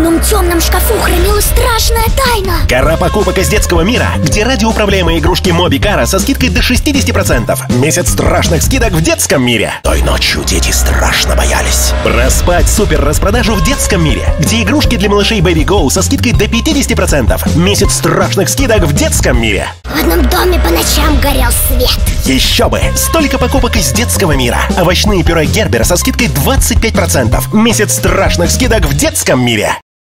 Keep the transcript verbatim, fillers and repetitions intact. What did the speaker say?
одном темном шкафу хранилась страшная тайна. Гора покупок из детского мира, где радиоуправляемые игрушки Моби Кара со скидкой до шестидесяти процентов. Месяц страшных скидок в детском мире. Той ночью дети страшно боялись. Проспать супер распродажу в детском мире, где игрушки для малышей Baby Go со скидкой до пятидесяти процентов. Месяц страшных скидок в детском мире. В одном доме по ночам горел свет. Еще бы! Столько покупок из детского мира. Овощные пюре Гербер со скидкой двадцать пять процентов. Месяц страшных скидок в детском мире.